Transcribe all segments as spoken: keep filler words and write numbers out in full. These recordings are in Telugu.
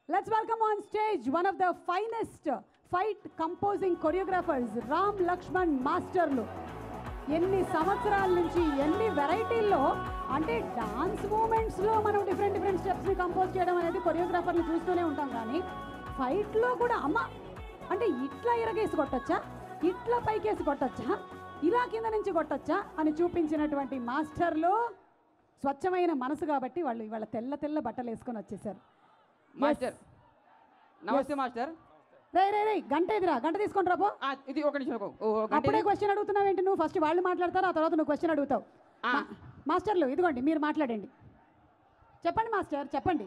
Let's welcome on stage one of the finest fight composing choreographers, Ram Lakshman Masterlu. ఎన్ని సంవత్సరాల నుంచి ఎన్ని వెరైటీల్లో అంటే డాన్స్ మూమెంట్స్లో మనం డిఫరెంట్ డిఫరెంట్ స్టెప్స్ని కంపోజ్ చేయడం అనేది కొరియోగ్రాఫర్ని చూస్తూనే ఉంటాం, కానీ ఫైట్లో కూడా అమ్మ అంటే ఇట్లా ఇరగేసి కొట్టచ్చా, ఇట్లా పైకేసి కొట్టచ్చా, ఇలా కింద నుంచి కొట్టచ్చా అని చూపించినటువంటి మాస్టర్లు స్వచ్ఛమైన మనసు కాబట్టి వాళ్ళు ఇవాళ తెల్ల తెల్ల బట్టలు వేసుకొని వచ్చేసారు. మాస్టర్ నమస్తే మాస్టర్. రే రే రే గంట ఎదురా గంట తీసుకొని రాబో. ఇది ఒక నిమిషం. అప్పుడే క్వశ్చన్ అడుగుతున్నావు ఏంటి నువ్వు? ఫస్ట్ వాళ్ళు మాట్లాడతారు, ఆ తర్వాత నువ్వు క్వశ్చన్ అడుగుతావు. మాస్టర్లు ఇదిగోండి మీరు మాట్లాడండి. చెప్పండి మాస్టర్, చెప్పండి.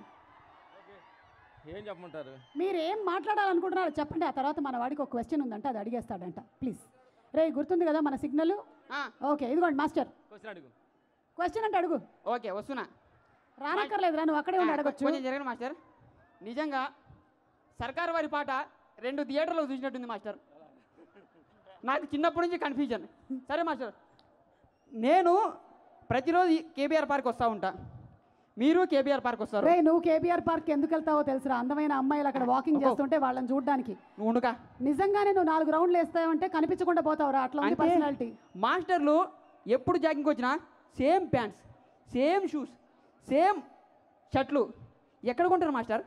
ఏం చెప్పమంటారు? మీరు ఏం మాట్లాడాలనుకుంటున్నారో చెప్పండి, ఆ తర్వాత మన వాడికి ఒక క్వశ్చన్ ఉందంట, అది అడిగేస్తాడంట. ప్లీజ్ రే, గుర్తుంది కదా మన సిగ్నల్? ఓకే ఇదిగోండి మాస్టర్, క్వశ్చన్ అడుగు. క్వశ్చన్ అంటే అడుగు. ఓకే వస్తున్నా. రానక్కర్లేదురా, నువ్వు అక్కడే ఉండి అడగచ్చు. కొంచెం జరగండి మాస్టర్. నిజంగా సర్కార్ వారి పాట రెండు థియేటర్లో చూసినట్టుంది మాస్టర్. నాకు చిన్నప్పటి నుంచి కన్ఫ్యూజన్. సరే మాస్టర్, నేను ప్రతిరోజు కేబీఆర్ పార్క్ వస్తూ ఉంటా, మీరు కేబీఆర్ పార్క్ వస్తారు. రే నువ్వు కేబీఆర్ పార్క్ ఎందుకు వెళ్తావో తెలుసురా? అందమైన అమ్మాయిలు అక్కడ వాకింగ్ చేస్తుంటే వాళ్ళని చూడడానికి. నువ్వుగా నిజంగానే నువ్వు నాలుగు రౌండ్లు వేస్తావంటే కనిపించకుండా పోతావురా, అట్లా ఉంది పర్సనాలిటీ. మాస్టర్లు ఎప్పుడు జాగింగ్కి వచ్చినా same pants, same shoes, same షర్ట్లు. ఎక్కడ కొంటారు మాస్టర్?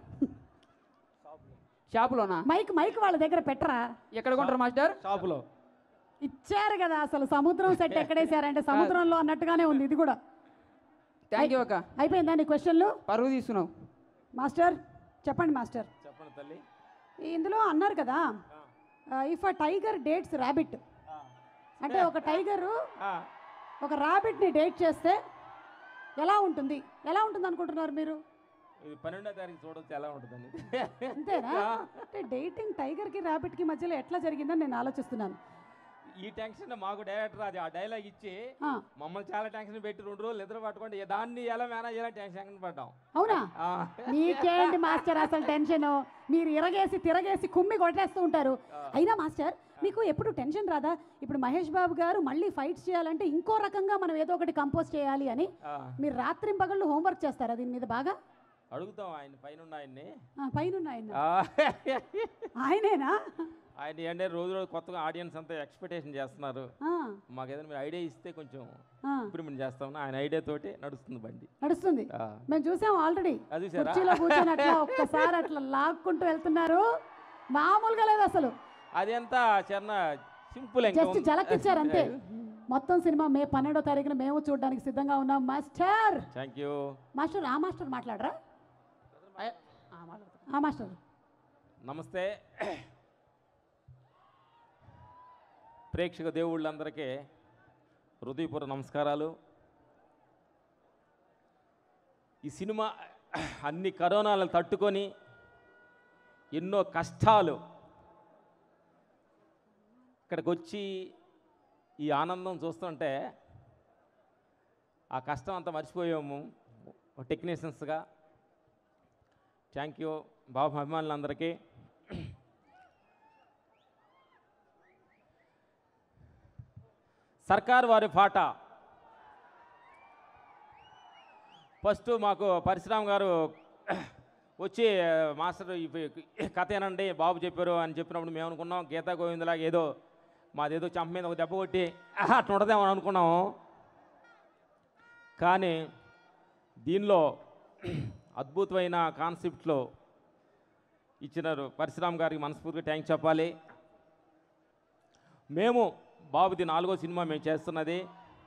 షాపులోనా? మైక్ మైక్ వాళ్ళ దగ్గర పెట్టరా. ఎక్కడ కొంటారు మాస్టర్? షాపులో ఇచ్చారు కదా. అసలు సముద్రం సెట్ ఎక్కడేసారంటే సముద్రంలో అన్నట్టుగానే ఉంది ఇది కూడా. థ్యాంక్ యూ అక్క. అయిపోయిందా నీ క్వశ్చన్లు? పరువు తీస్తున్నావు మాస్టర్. చెప్పండి మాస్టర్. చెప్పండి తల్లి. ఇందులో అన్నారు కదా, if a tiger dates rabbit అంటే ఒక టైగరు ఒక ర్యాబిట్ని డేట్ చేస్తే ఎలా ఉంటుంది? ఎలా ఉంటుంది అనుకుంటున్నారు మీరు? ఇది పన్నెండో తారీఖు చూడవచ్చు ఎలా ఉంటుందండి. అంతేనా? అంటే డేటింగ్ టైగర్కి ర్యాబిట్కి మధ్యలో ఎట్లా జరిగిందని నేను ఆలోచిస్తున్నాను. ఈ టెన్షన్ మాకు డైరెక్టర్ అది ఆ డైలాగ్ ఇచ్చి మమ్మల్ని చాలా టెన్షన్ పెట్టి రెండు రోజులు నిద్ర పట్టుకుంటే దాన్ని ఎలా మేనేజ్ చేయాలని టెన్షన్ పడ్డాం. అవునా? మీకేంటి మాస్టర్ అసలు టెన్షన్? మీరు ఇరగేసి తిరగేసి కుమ్మి కొట్టేస్తూ ఉంటారు. అయినా మాస్టర్ మీకు ఎప్పుడు టెన్షన్ రాదా? ఇప్పుడు మహేష్ బాబు గారు మళ్ళీ ఫైట్స్ చేయాలంటే ఇంకో రకంగా మనం ఏదో ఒకటి కంపోజ్ చేయాలి అని మీరు రాత్రి పగళ్ళు హోంవర్క్ చేస్తారా దీని మీద? బాగా అడుగుతాం ఆయన పైన ఆయన్ని. పైన ఆయన ఆయనేనా? ఆయన అంటే రోజు రోజు కొత్తగా ఆడియన్స్ అంతా ఎక్స్పెక్టేషన్ చేస్తున్నారు. మాకు ఏదైనా మీరు ఐడియా ఇస్తే కొంచెం ఇంప్రూవ్మెంట్ చేస్తాం. ఆయన ఐడియా తోటి నడుస్తుంది బండి. నడుస్తుంది, మేము చూసాం ఆల్రెడీ. కుర్చీలో కూర్చొని అట్లా ఒక్కసారి అట్లా లాక్కుంటూ వెళ్తున్నారు, మామూలుగా లేదు అసలు. అదంతా చిన్న సింపుల్, జస్ట్ జలకిచ్చారు అంతే. మొత్తం సినిమా మే పన్నెండో తారీఖున మేము చూడడానికి సిద్ధంగా ఉన్నాం మాస్టర్. Thank you master. ఆ మాస్టర్ మాట్లాడరా? ఆ మాస్టర్ నమస్తే. ప్రేక్షక దేవుళ్ళందరికీ హృదయపూర్వక నమస్కారాలు. ఈ సినిమా అన్ని కరోనాలను తట్టుకొని ఎన్నో కష్టాలు ఇక్కడికి వచ్చి ఈ ఆనందం చూస్తుంటే ఆ కష్టం అంతా మర్చిపోయాము టెక్నీషియన్స్గా. థ్యాంక్ యూ బాబు అభిమానులందరికీ. సర్కార్ వారి పాట ఫస్ట్ మాకు పరశురామ్ గారు వచ్చి మాస్టర్ కథ ఏనండి బాబు చెప్పారు అని చెప్పినప్పుడు మేము అనుకున్నాం గీతా గోవిందలాగా ఏదో మాదేదో చంప మీద ఒక దెబ్బ కొట్టి అట్లా ఉండదేమని అనుకున్నాము. కానీ దీనిలో అద్భుతమైన కాన్సెప్ట్లో ఇచ్చినారు. పరశురామ్ గారికి మనస్ఫూర్తిగా థ్యాంక్స్ చెప్పాలి. మేము బాబుది నాలుగో సినిమా మేము చేస్తున్నది.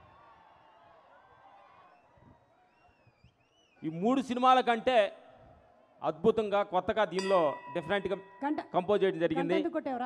ఈ మూడు సినిమాల కంటే అద్భుతంగా కొత్తగా దీనిలో డిఫరెంట్గా కంపోజ్ చేయడం జరిగింది.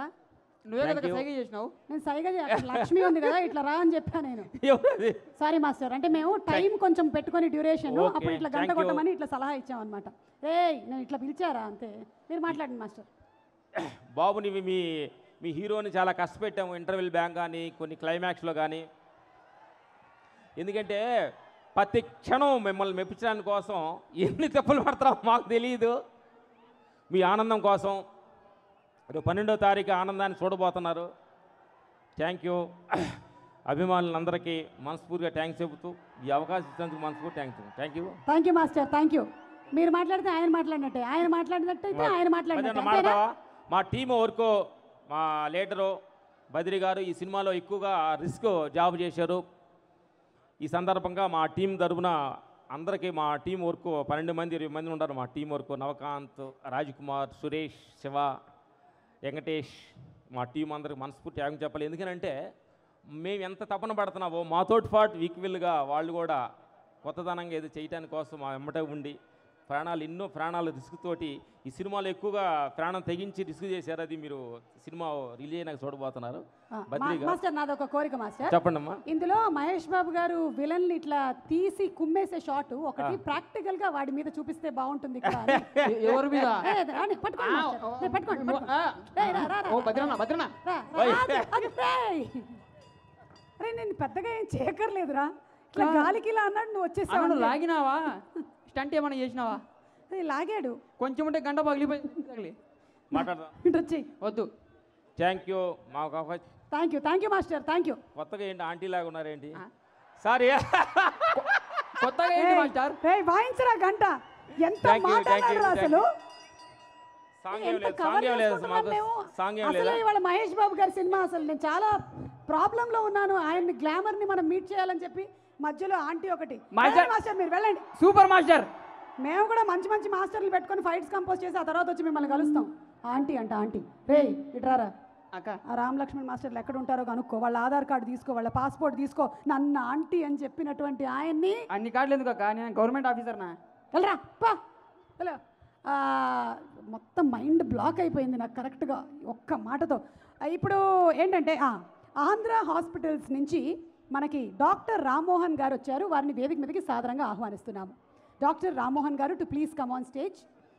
లక్ష్మి ఉంది కదా ఇట్లా రా అని చెప్పా నేను. సారీ మాస్టర్, అంటే మేము టైం కొంచెం పెట్టుకొని డ్యూరేషన్ అప్పుడు ఇట్లా గంట కొట్టమని ఇట్లా సలహా ఇచ్చాం అనమాట. ఏ నేను ఇట్లా పిలిచారా అంతే, మీరు మాట్లాడండి మాస్టర్. బాబుని మీ మీ హీరోని చాలా కష్టపెట్టాము ఇంటర్వెల్ బ్యాంక్ కానీ కొన్ని క్లైమాక్స్లో కానీ. ఎందుకంటే ప్రతి క్షణం మిమ్మల్ని మెప్పించడానికి కోసం ఎన్ని తప్పులు పడతారో మాకు తెలియదు. మీ ఆనందం కోసం రేపు పన్నెండో తారీఖు ఆనందాన్ని చూడబోతున్నారు. థ్యాంక్ యూ అభిమానులందరికీ మనస్ఫూర్తిగా థ్యాంక్స్ చెబుతూ ఈ అవకాశం ఇచ్చినందుకు మనస్ఫూర్తి thanks. Thank you. Thank you master. Thank you. మీరు మాట్లాడితే ఆయన మాట్లాడినట్టే, ఆయన మాట్లాడినట్టు అయితే ఆయన మాట్లాడినట్టే. భద్రన్న మాట్లాడతావా? మా టీం వర్క్, మా లీడరు బద్రి గారు ఈ సినిమాలో ఎక్కువగా రిస్క్ జాబ్ చేశారు. ఈ సందర్భంగా మా టీం తరపున అందరికీ మా టీం వర్క్ పన్నెండు మంది ఇరవై మంది ఉంటారు. మా టీం వర్క్ నవకాంత్, రాజ్ కుమార్, సురేష్, శివ, వెంకటేష్, మా టీం అందరికి మనస్ఫూర్తి త్యాగం చెప్పాలి. ఎందుకనంటే మేము ఎంత తపన పడుతున్నావో మాతోటి పాటు ఈక్వల్గా వాళ్ళు కూడా కొత్తదనంగా ఏదో చేయటానికి కోసం మా వెంబటే ఉండి ప్రాణాలు ఎన్నో ప్రాణాలు రిస్క్ తోటి ఈ సినిమాలో ఎక్కువగా ప్రాణం తెగించి రిస్క్ చేశారు. అది మీరు సినిమా రిలీజ్ అయినాక చూడబోతున్నారు. బద్రి గారు మాస్టర్ నాదొక కోరిక మాస్టర్, చెప్పండి అమ్మా. ఇందులో మహేష్ బాబు గారు విలన్ ఇట్లా తీసి కుమ్మేసే షాట్ ఒకటి ప్రాక్టికల్ గా వాడి మీద చూపిస్తే బాగుంటుంది కదా అని. ఎ- ఎవరి మీద ఏ, రాని, పట్టుకోండి మాస్టర్. ఏ, పట్టుకోండి, పట్టుకోండి. ఆ, ఏయ్, రా, రా, రా, ఓ రా, భద్రన్న భద్రన్న రా, రా, అది, అది, రేయ్. అరే నేను పెద్దగా ఏం చేయక్కర్లేదురా, ఇట్లా గాలికి ఇలా అన్నాడు, నువ్వు అన్న వచ్చేసావు. నువ్వు లాగినావా? స్టంట్ ఏమైనా చేసినావా? అది లాగాడు. కొంచెం ఉంటే గంట పగిలిపోయి తగిలి మాట్లాడదాం. ఇటు వచ్చి వద్దు. Thank you. మాకు అవకాశం. Thank you, thank you master, thank you. కొత్తగా ఏంటి ఆంటీ లాగా ఉన్నారేంటి? సారీ. కొత్తగా ఏంటి మాస్టర్? రేయ్ వాయించరా గంట, ఎంత Thank you, thank you, మాట్లాడారు thank అసలు. సాంగ్ ఏం ఎంత లేదు, cover సాంగ్ ఏం లేదు చేసుకుంటున్నాం మాకు. మేము. సాంగ్ ఏం అసలు లేదా? ఇవాళ మహేష్ బాబు గారి సినిమా, అసలు నేను చాలా ప్రాబ్లం లో ఉన్నాను. ఆయన్ని గ్లామర్ ని మనం మీట్ చేయాలని చెప్పి మధ్యలో ఆంటీ ఒకటి. మాస్టర్- ఏ మాస్టర్ మీరు వెళ్ళండి, సూపర్ మాస్టర్. మేము కూడా మంచి మంచి మాస్టర్లు పెట్టుకొని ఫైట్స్ కంపోజ్ చేసి ఆ తర్వాత వచ్చి మిమ్మల్ని కలుస్తాం. ఆంటీ అంట ఆంటీ. రేయ్ ఇట్రారా, అక్క ఆ రామ్ లక్ష్మణ్ మాస్టర్లు ఎక్కడ ఉంటారో కనుక్కో, వాళ్ళ ఆధార్ కార్డు తీసుకో, వాళ్ళ పాస్పోర్ట్ తీసుకో, నన్ను ఆంటీ అని చెప్పినటువంటి ఆయన్ని అన్ని కార్డులు ఎందుకు అక్క? నేను గవర్నమెంట్ ఆఫీసర్నా? వెళ్ళరా పా హలో. మొత్తం మైండ్ బ్లాక్ అయిపోయింది నాకు కరెక్ట్గా ఒక్క మాటతో. ఆ, ఇప్పుడు ఏంటంటే ఆ, ఆంధ్ర హాస్పిటల్స్ నుంచి మనకి డాక్టర్ రామ్మోహన్ గారు వచ్చారు. వారిని వేదిక మీదకి సాదరంగా ఆహ్వానిస్తున్నాము. Doctor Rammohan garu to please come on stage.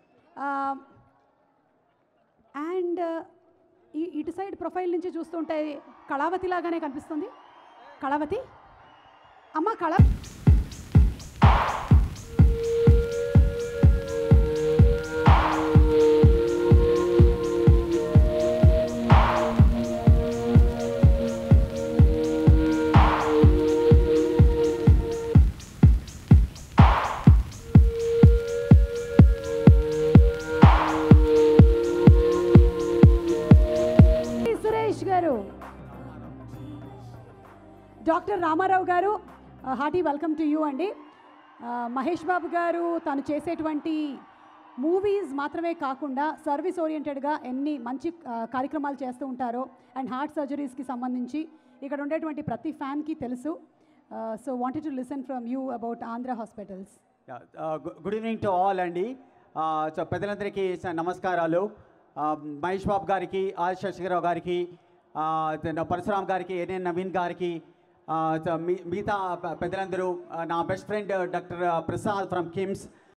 And ఈ ఇటు సైడ్ ప్రొఫైల్ నుంచి చూస్తుంటే కళావతి లాగానే కనిపిస్తుంది. కళావతి అమ్మ, కళ సురేష్ గారు, డాక్టర్ రామారావు గారు, హార్టీ వెల్కమ్ టు యూ అండి. ఆ, మహేష్ బాబు గారు తను చేసేటువంటి మూవీస్ మాత్రమే కాకుండా సర్వీస్ ఓరియంటెడ్గా ఎన్ని మంచి ఆ, కార్యక్రమాలు చేస్తూ ఉంటారో అండ్ హార్ట్ సర్జరీస్కి సంబంధించి ఇక్కడ ఉండేటువంటి ప్రతి ఫ్యాన్కి తెలుసు. So wanted to listen from you about Andhra hospitals. Good evening to all అండి. సో పెద్దలందరికీ స- నమస్కారాలు. Uh, మహేష్ బాబు గారికి, ఆర్ శశిరావు గారికి, uh, పరశురామ్ గారికి, ఎన్ఎన్ నవీన్ గారికి, uh, so మీ- మిగతా పె- పెద్దలందరూ, uh, నా best friend doctor Prasad from KIMS,